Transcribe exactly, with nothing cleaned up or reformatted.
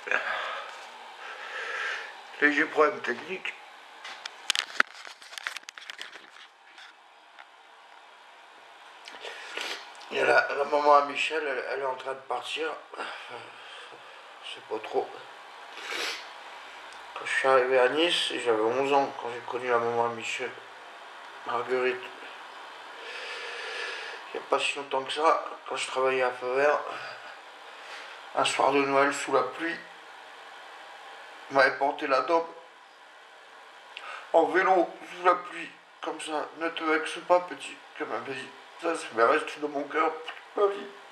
Léger problème technique. Et la, la maman à Michel, elle, elle est en train de partir. Je sais pas trop. Quand je suis arrivé à Nice, j'avais onze ans quand j'ai connu la maman à Michel. Marguerite. Il n'y a pas si longtemps que ça, quand je travaillais à Feu Vert, un soir de Noël sous la pluie, on m'avait porté la daube en vélo sous la pluie, comme ça. Ne te vexe pas, petit, comme m'avait dit. Ça, ça me reste dans mon cœur toute ma vie.